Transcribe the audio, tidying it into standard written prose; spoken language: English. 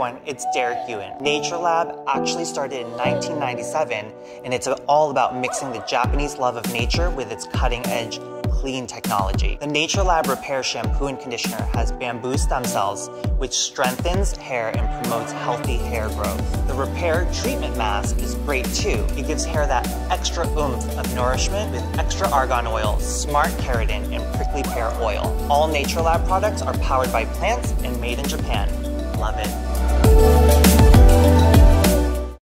everyone, it's Derek Yuen. NatureLab actually started in 1997, and it's all about mixing the Japanese love of nature with its cutting-edge clean technology. The NatureLab Repair Shampoo and Conditioner has bamboo stem cells, which strengthens hair and promotes healthy hair growth. The Repair Treatment Mask is great too. It gives hair that extra oomph of nourishment with extra argan oil, smart keratin, and prickly pear oil. All NatureLab products are powered by plants and made in Japan. Love it.